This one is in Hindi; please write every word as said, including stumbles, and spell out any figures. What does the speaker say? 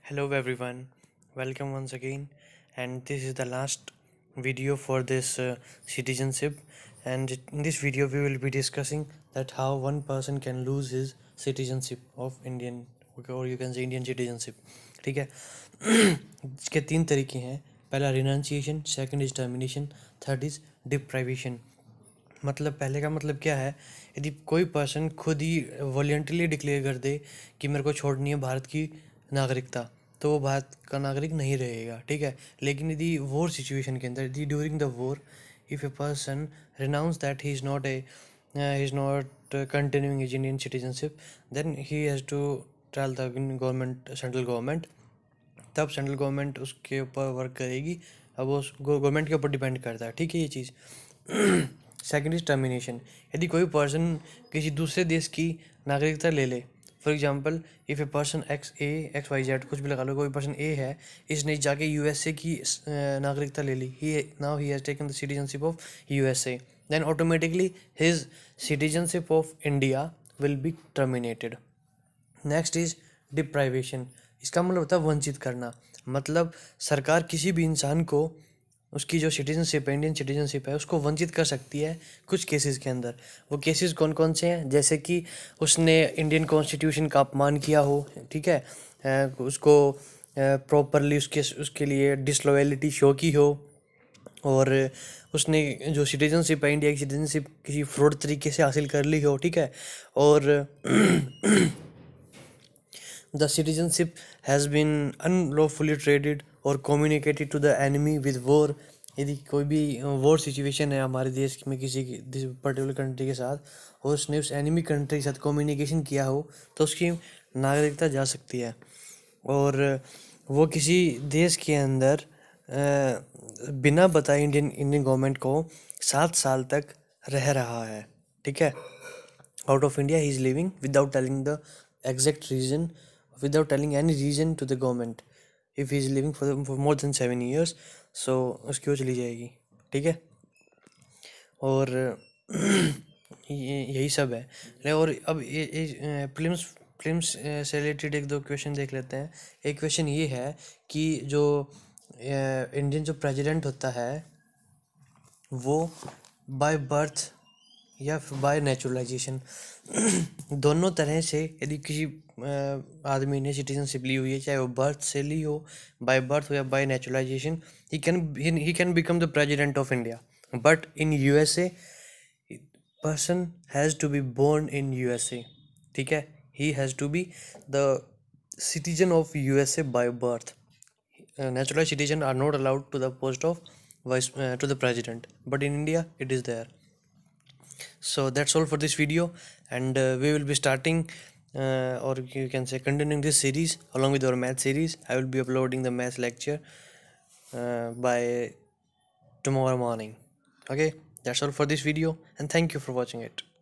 Hello everyone, welcome once again, and this is the last video for this uh, citizenship. And in this video we will be discussing that how one person can lose his citizenship of Indian, or you can say Indian citizenship. ठीक है. इसके तीन तरीके हैं. पहला renunciation, second is termination, third is deprivation. मतलब पहले का मतलब क्या है, यदि कोई पर्सन खुद ही वॉलंटरली डिक्लेयर कर दे कि मेरे को छोड़नी है भारत की नागरिकता, तो वो भारत का नागरिक नहीं रहेगा. ठीक है. लेकिन यदि वॉर सिचुएशन के अंदर, यदि during the war if a person renounce that he is not a he is not continuing his Indian citizenship, then he has to tell the government, central government. तब सेंट्रल गवर्नमेंट उसके ऊपर वर्क करेगी. अब वो गवर्नमेंट के ऊपर डिपेंड करता है. ठीक है ये चीज़. Second is termination. यदि कोई पर्सन किसी दूसरे देश की नागरिकता ले ले, for example if a person X A X Y Z कुछ भी लगा लो, कोई पर्सन ए है, इसने जाके यूएसए की नागरिकता ले ली, he now he has taken the citizenship of USA, then automatically his citizenship of India will be terminated. Next is deprivation. इसका मतलब होता है वंचित करना. मतलब सरकार किसी भी इंसान को उसकी जो सिटीजनशिप है, इंडियन सिटीजनशिप है, उसको वंचित कर सकती है कुछ केसेस के अंदर. वो केसेस कौन कौन से हैं? जैसे कि उसने इंडियन कॉन्स्टिट्यूशन का अपमान किया हो. ठीक है. उसको प्रॉपरली उसके उसके लिए डिसलॉयलिटी शो की हो, और उसने जो सिटीजनशिप है, इंडिया की सिटीजनशिप किसी फ्रॉड तरीके से हासिल कर ली हो. ठीक है. और the citizenship has been unlawfully traded और communicated to the enemy with war. यदि कोई भी वॉर सिचुएशन है हमारे देश में किसी पर्टिकुलर कंट्री के साथ, और उसने उस एनिमी कंट्री के साथ कम्युनिकेशन किया हो, तो उसकी नागरिकता जा सकती है. और वो किसी देश के अंदर बिना बताए इंडियन इंडियन गवर्नमेंट को सात साल तक रह रहा है. ठीक है. Out of India he is living without telling the exact reason, without telling any reason to the government. if he is living for, the, for more than seven years, so उसकी वो चली जाएगी. ठीक है. और यही सब है. और अब ये फिल्म्स फिल्म्स से रिलेटेड एक दो क्वेश्चन देख लेते हैं. एक क्वेश्चन ये है कि जो इंडियन जो प्रेसिडेंट होता है वो बाय बर्थ या बाय नेचुरलाइजेशन, दोनों तरह से यदि किसी आदमी ने सिटीजनशिप ली हुई है, चाहे वो बर्थ से ली हो, बाय बर्थ हो या by naturalisation, he can he can become the president of India. But in USA person has to be born in USA. ठीक है. He has to be the citizen of USA by birth. Naturalise citizen are not allowed to the post of vice uh, to the president, but in India it is there. So that's all for this video, and uh, we will be starting uh, or you can say continuing this series along with our math series. I will be uploading the math lecture uh, by tomorrow morning. Okay, that's all for this video, and thank you for watching it.